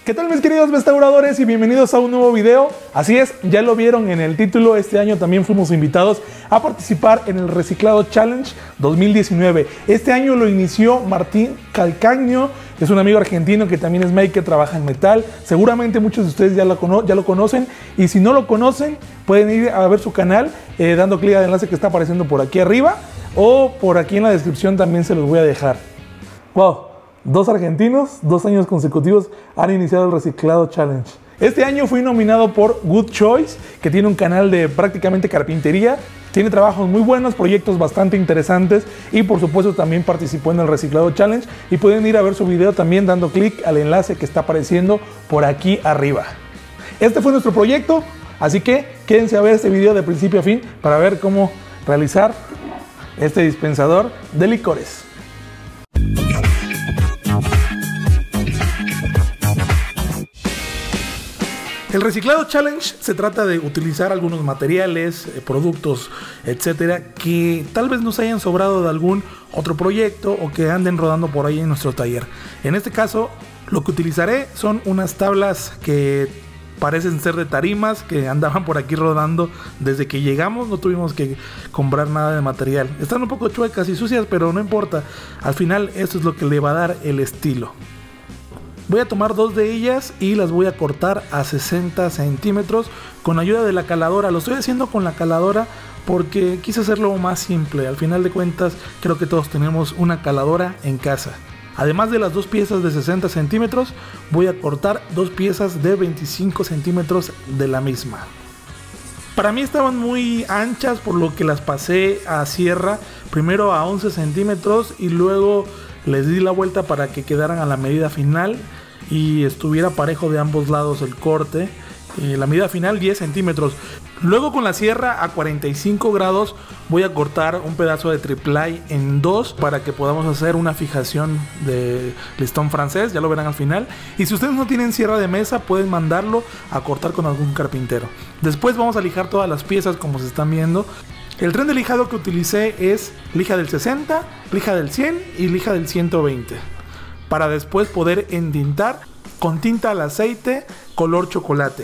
¿Qué tal mis queridos restauradores y bienvenidos a un nuevo video? Así es, ya lo vieron en el título, este año también fuimos invitados a participar en el Reciclado Challenge 2019. Este año lo inició Martín Calcaño, es un amigo argentino que también es maker, trabaja en metal. Seguramente muchos de ustedes ya lo conocen, y si no lo conocen pueden ir a ver su canal dando clic al enlace que está apareciendo por aquí arriba o por aquí en la descripción también se los voy a dejar. ¡Wow! Dos argentinos, 2 años consecutivos han iniciado el Reciclado Challenge. Este año fui nominado por Good Choice, que tiene un canal de prácticamente carpintería. Tiene trabajos muy buenos, proyectos bastante interesantes y por supuesto también participó en el Reciclado Challenge. Y pueden ir a ver su video también dando clic al enlace que está apareciendo por aquí arriba. Este fue nuestro proyecto, así que quédense a ver este video de principio a fin para ver cómo realizar este dispensador de licores. El Reciclado Challenge se trata de utilizar algunos materiales, productos, etcétera, que tal vez nos hayan sobrado de algún otro proyecto o que anden rodando por ahí en nuestro taller. En este caso, lo que utilizaré son unas tablas que parecen ser de tarimas que andaban por aquí rodando desde que llegamos. No tuvimos que comprar nada de material. Están un poco chuecas y sucias, pero no importa. Al final, esto es lo que le va a dar el estilo. Voy a tomar 2 de ellas y las voy a cortar a 60 centímetros con ayuda de la caladora. Lo estoy haciendo con la caladora porque quise hacerlo más simple. Al final de cuentas, creo que todos tenemos una caladora en casa. Además de las 2 piezas de 60 centímetros, voy a cortar 2 piezas de 25 centímetros de la misma. Para mí estaban muy anchas, por lo que las pasé a sierra, primero a 11 centímetros y luego les di la vuelta para que quedaran a la medida final y estuviera parejo de ambos lados el corte. La medida final 10 centímetros. Luego con la sierra a 45 grados voy a cortar un pedazo de triplay en 2 para que podamos hacer una fijación de listón francés, ya lo verán al final. Y si ustedes no tienen sierra de mesa pueden mandarlo a cortar con algún carpintero. Después vamos a lijar todas las piezas como se están viendo. El tren de lijado que utilicé es lija del 60, lija del 100 y lija del 120 para después poder entintar con tinta al aceite color chocolate.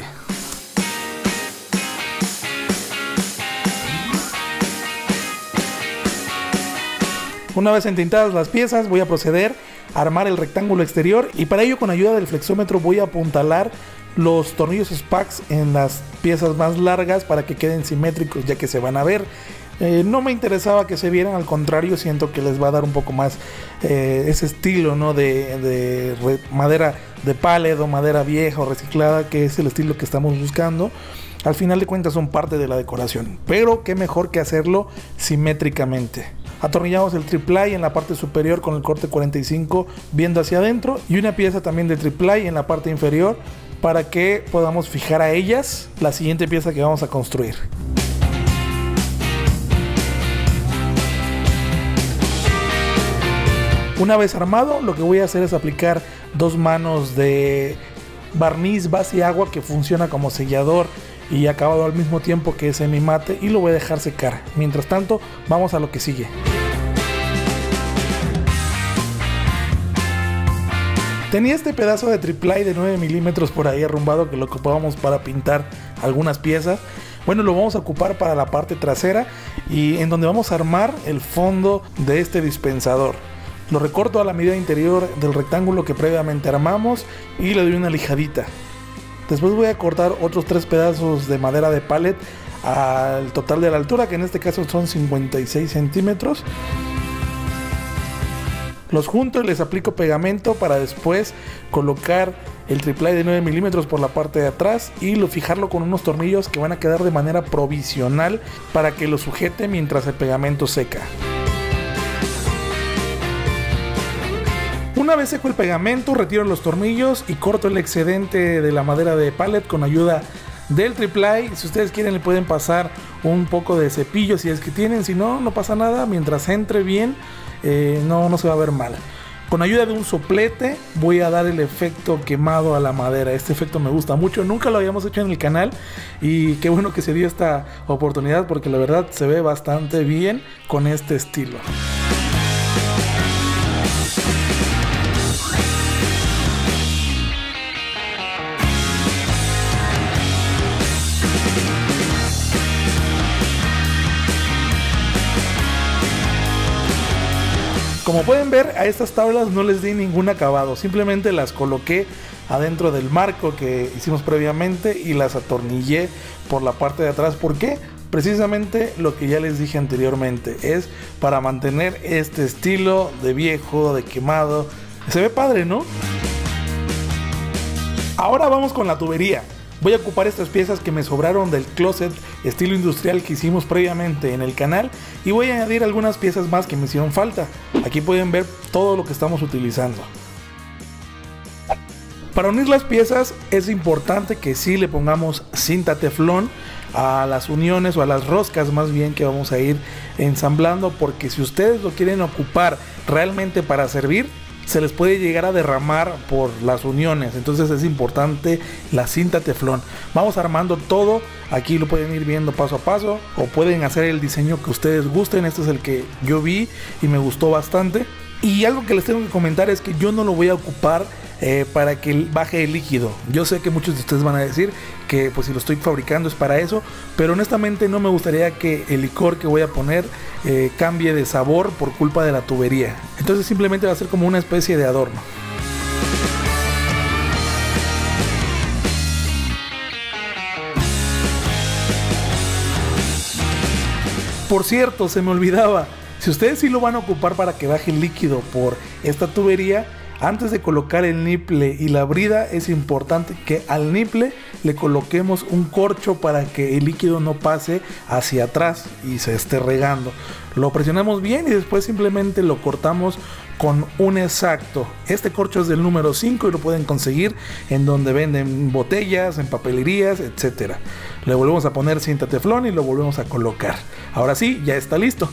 Una vez entintadas las piezas voy a proceder a armar el rectángulo exterior y para ello con ayuda del flexómetro voy a apuntalar los tornillos Spax en las piezas más largas para que queden simétricos ya que se van a ver. No me interesaba que se vieran, al contrario siento que les va a dar un poco más ese estilo, ¿no? de madera de pallet o madera vieja o reciclada, que es el estilo que estamos buscando. Al final de cuentas son parte de la decoración, pero qué mejor que hacerlo simétricamente. Atornillamos el triplay en la parte superior con el corte 45 viendo hacia adentro y una pieza también de triplay en la parte inferior para que podamos fijar a ellas la siguiente pieza que vamos a construir. Una vez armado, lo que voy a hacer es aplicar 2 manos de barniz base agua que funciona como sellador y acabado al mismo tiempo que es semimate, y lo voy a dejar secar. Mientras tanto, vamos a lo que sigue. Tenía este pedazo de triplay de 9 milímetros por ahí arrumbado que lo ocupábamos para pintar algunas piezas. Bueno, lo vamos a ocupar para la parte trasera y en donde vamos a armar el fondo de este dispensador. Lo recorto a la medida interior del rectángulo que previamente armamos y le doy una lijadita. Después voy a cortar otros 3 pedazos de madera de pallet al total de la altura, que en este caso son 56 centímetros. Los junto y les aplico pegamento para después colocar el triplay de 9 milímetros por la parte de atrás y fijarlo con unos tornillos que van a quedar de manera provisional para que lo sujete mientras el pegamento seca. Una vez seco el pegamento, retiro los tornillos y corto el excedente de la madera de pallet con ayuda del triplay. Si ustedes quieren le pueden pasar un poco de cepillo si es que tienen, si no, no pasa nada. Mientras entre bien, no se va a ver mal. Con ayuda de un soplete voy a dar el efecto quemado a la madera. Este efecto me gusta mucho, nunca lo habíamos hecho en el canal y qué bueno que se dio esta oportunidad porque la verdad se ve bastante bien con este estilo. Como pueden ver, a estas tablas no les di ningún acabado, simplemente las coloqué adentro del marco que hicimos previamente y las atornillé por la parte de atrás. ¿Por qué? Precisamente lo que ya les dije anteriormente, es para mantener este estilo de viejo, de quemado. Se ve padre, ¿no? Ahora vamos con la tubería. Voy a ocupar estas piezas que me sobraron del closet estilo industrial que hicimos previamente en el canal y voy a añadir algunas piezas más que me hicieron falta. Aquí pueden ver todo lo que estamos utilizando. Para unir las piezas es importante que sí le pongamos cinta teflón a las uniones o a las roscas más bien que vamos a ir ensamblando, porque si ustedes lo quieren ocupar realmente para servir, se les puede llegar a derramar por las uniones. Entonces es importante la cinta teflón. Vamos armando todo, aquí lo pueden ir viendo paso a paso o pueden hacer el diseño que ustedes gusten. Este es el que yo vi y me gustó bastante. Y algo que les tengo que comentar es que yo no lo voy a ocupar para que baje el líquido. Yo sé que muchos de ustedes van a decir que pues si lo estoy fabricando es para eso, pero honestamente no me gustaría que el licor que voy a poner cambie de sabor por culpa de la tubería. Entonces simplemente va a ser como una especie de adorno. Por cierto, se me olvidaba, si ustedes sí lo van a ocupar para que baje el líquido por esta tubería, antes de colocar el niple y la brida es importante que al niple le coloquemos un corcho para que el líquido no pase hacia atrás y se esté regando. Lo presionamos bien y después simplemente lo cortamos con un exacto. Este corcho es del número 5 y lo pueden conseguir en donde venden botellas, en papelerías, etcétera. Le volvemos a poner cinta teflón y lo volvemos a colocar. Ahora sí, ya está listo.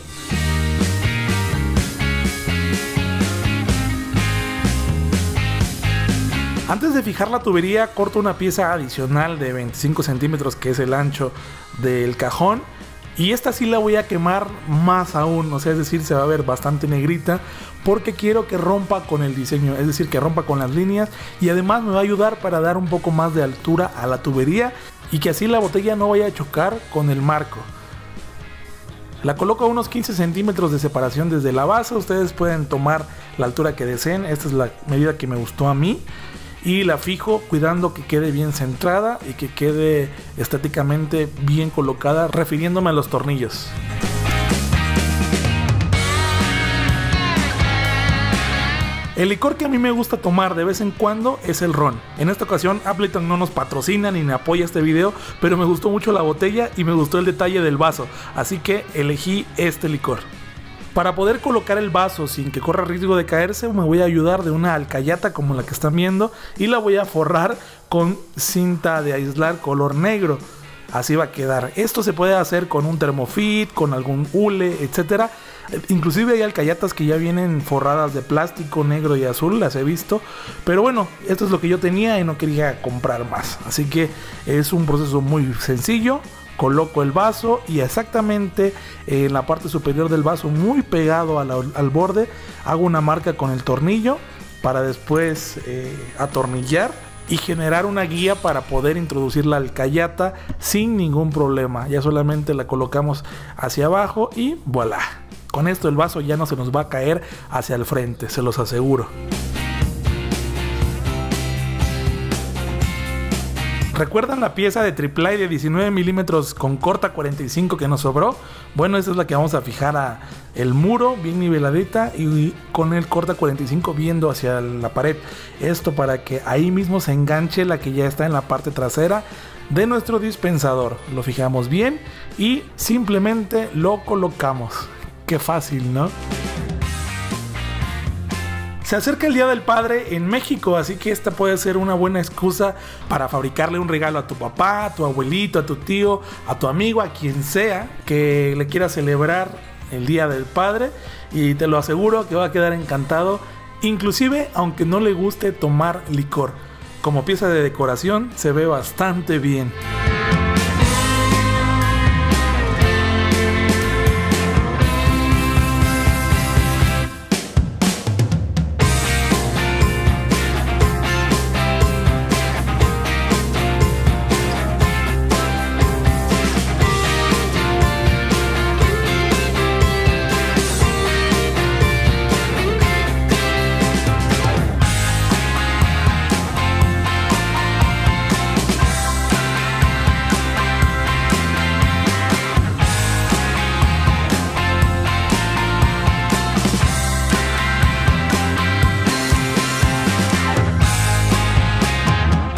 Antes de fijar la tubería, corto una pieza adicional de 25 centímetros que es el ancho del cajón, y esta sí la voy a quemar más aún, o sea, es decir, se va a ver bastante negrita porque quiero que rompa con el diseño, es decir, que rompa con las líneas, y además me va a ayudar para dar un poco más de altura a la tubería y que así la botella no vaya a chocar con el marco. La coloco a unos 15 centímetros de separación desde la base. Ustedes pueden tomar la altura que deseen, esta es la medida que me gustó a mí. Y la fijo cuidando que quede bien centrada y que quede estéticamente bien colocada, refiriéndome a los tornillos. El licor que a mí me gusta tomar de vez en cuando es el ron. En esta ocasión Appleton no nos patrocina ni me apoya este video, pero me gustó mucho la botella y me gustó el detalle del vaso, así que elegí este licor. Para poder colocar el vaso sin que corra riesgo de caerse, me voy a ayudar de una alcayata como la que están viendo y la voy a forrar con cinta de aislar color negro. Así va a quedar. Esto se puede hacer con un termofit, con algún hule, etcétera. Inclusive hay alcayatas que ya vienen forradas de plástico negro y azul, las he visto. Pero bueno, esto es lo que yo tenía y no quería comprar más. Así que es un proceso muy sencillo. Coloco el vaso y exactamente en la parte superior del vaso, muy pegado al borde, hago una marca con el tornillo para después atornillar y generar una guía para poder introducir la alcayata sin ningún problema. Ya solamente la colocamos hacia abajo y voilà. Con esto el vaso ya no se nos va a caer hacia el frente, se los aseguro. ¿Recuerdan la pieza de triplay de 19 milímetros con corta 45 que nos sobró? Bueno, esa es la que vamos a fijar a el muro bien niveladita y con el corta 45 viendo hacia la pared. Esto para que ahí mismo se enganche la que ya está en la parte trasera de nuestro dispensador. Lo fijamos bien y simplemente lo colocamos. Qué fácil, ¿no? Se acerca el Día del Padre en México, así que esta puede ser una buena excusa para fabricarle un regalo a tu papá, a tu abuelito, a tu tío, a tu amigo, a quien sea que le quiera celebrar el Día del Padre, y te lo aseguro que va a quedar encantado, inclusive aunque no le guste tomar licor. Como pieza de decoración se ve bastante bien.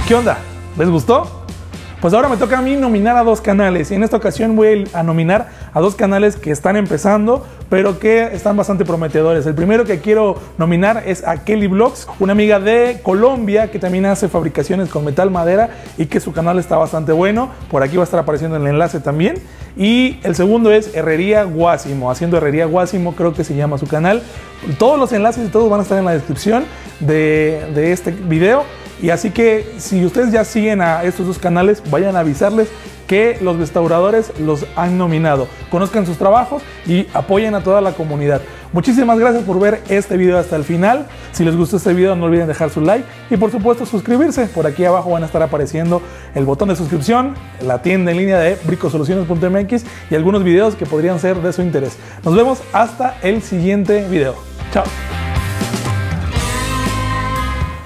¿Qué onda? ¿Les gustó? Pues ahora me toca a mí nominar a 2 canales y en esta ocasión voy a nominar a 2 canales que están empezando pero que están bastante prometedores. El primero que quiero nominar es a Kelly Vlogs, una amiga de Colombia que también hace fabricaciones con metal, madera y que su canal está bastante bueno. Por aquí va a estar apareciendo el enlace también. Y el segundo es Herrería Guásimo, haciendo Herrería Guásimo, creo que se llama su canal. Todos los enlaces y todos van a estar en la descripción de este video. Y así que si ustedes ya siguen a estos 2 canales, vayan a avisarles que los restauradores los han nominado. Conozcan sus trabajos y apoyen a toda la comunidad. Muchísimas gracias por ver este video hasta el final. Si les gustó este video, no olviden dejar su like y por supuesto suscribirse. Por aquí abajo van a estar apareciendo el botón de suscripción, la tienda en línea de bricosoluciones.mx y algunos videos que podrían ser de su interés. Nos vemos hasta el siguiente video. Chao.